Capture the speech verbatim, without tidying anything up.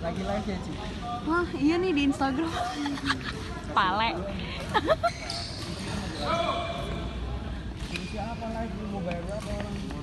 Lagi live ya, Ci? Wah, iya nih di Instagram. Pale. Siapa live? Mau bayar berapa orang?